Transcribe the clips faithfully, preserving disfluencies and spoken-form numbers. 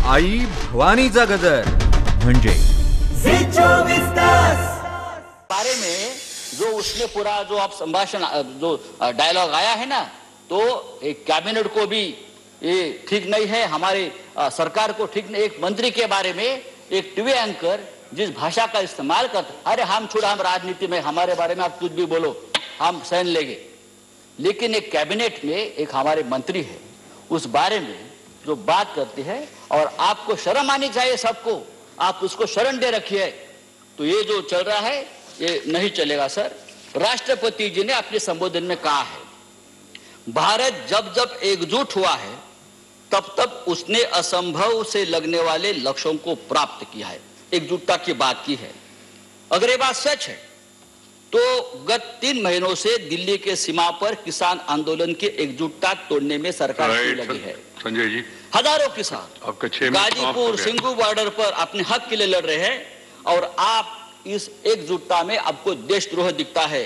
आई भवानीचा गजर म्हणजे बारे में जो उसने पूरा जो आप संभाषण जो डायलॉग आया है ना, तो एक कैबिनेट को भी ये ठीक नहीं है, हमारे सरकार को ठीक नहीं। एक मंत्री के बारे में एक टीवी एंकर जिस भाषा का इस्तेमाल करते, अरे हम छोड़ा, हम राजनीति में, हमारे बारे में आप कुछ भी बोलो हम सहन लेंगे। लेकिन एक कैबिनेट में एक हमारे मंत्री है, उस बारे में जो बात करते हैं, और आपको शर्म आनी चाहिए सबको, आप उसको शरण दे रखिए। तो ये जो चल रहा है ये नहीं चलेगा सर। राष्ट्रपति जी ने अपने संबोधन में कहा है, भारत जब जब एकजुट हुआ है तब तब उसने असंभव से लगने वाले लक्ष्यों को प्राप्त किया है, एकजुटता की बात की है। अगर ये बात सच है तो गत तीन महीनों से दिल्ली के सीमा पर किसान आंदोलन की एकजुटता तोड़ने में सरकार लगी है। संजय जी, हजारों किसान गाजीपुर सिंगू बॉर्डर पर अपने हक के लिए लड़ रहे हैं, और आप इस एकजुटता में आपको देशद्रोह दिखता है।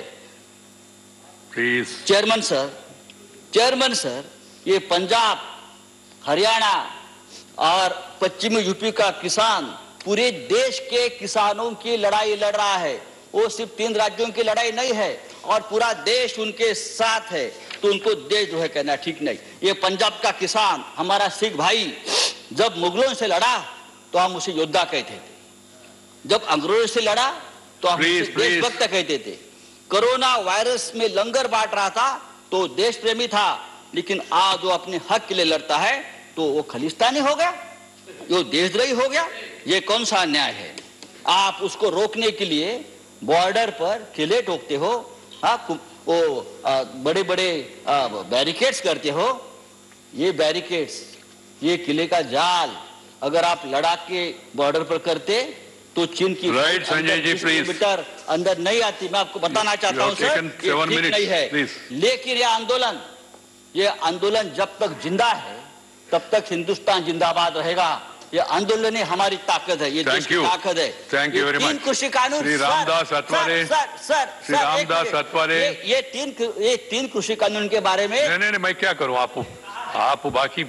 Please chairman sir, chairman sir, ये पंजाब, हरियाणा और पश्चिमी यूपी का किसान पूरे देश के किसानों की लड़ाई लड़ रहा है। वो सिर्फ तीन राज्यों की लड़ाई नहीं है, और पूरा देश उनके साथ है, तो उनको देशद्रोह कहना ठीक नहीं। ये पंजाब का किसान, हमारा सिख भाई, जब मुगलों से लड़ा तो हम उसे योद्धा कहते थे, जब अंग्रेजों से लड़ा तो हम उसे देशभक्त कहते थे। कोरोना वायरस में लंगर बांट रहा था तो देश प्रेमी था, लेकिन आज वो अपने हक के लिए लड़ता है तो वो खलिस्तानी हो गया, वो देशद्रोही हो गया। ये कौन सा अन्याय है? आप उसको रोकने के लिए बॉर्डर पर किले ठोकते हो, वो बड़े बड़े बैरिकेड्स करते हो। ये बैरिकेड्स, ये किले का जाल अगर आप लड़ाक के बॉर्डर पर करते तो चीन की राइट संजय जी, किलोमीटर अंदर नहीं आती। मैं आपको बताना चाहता हूं सर, ये ठीक नहीं है। लेकिन ये आंदोलन, ये आंदोलन जब तक जिंदा है तब तक हिंदुस्तान जिंदाबाद रहेगा। ये आंदोलन ही हमारी ताकत है, ये देश की ताकत है। Thank you very much. तीन कृषि कानून, श्री रामदास अठवले, सर सर श्री रामदास अठवले, ये तीन ये तीन कृषि कानून के बारे में नहीं नहीं मैं क्या करूं, आप आप बाकी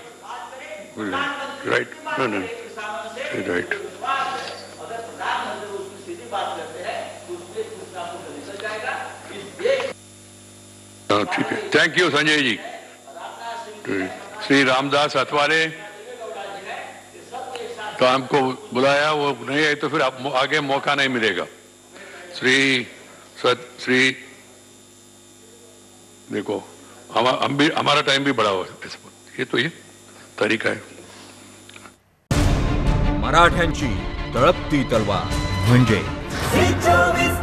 राइट राइट ठीक है। Thank you Sanjay ji. श्री रामदास अठवले तो हमको बुलाया, वो नहीं आए तो फिर आप आगे मौका नहीं मिलेगा। श्री सत श्री देखो हम हम भी, हमारा टाइम भी बड़ा हुआ है, ये तो ये तरीका है। मराठ्यांची तळपती तलवार म्हणजे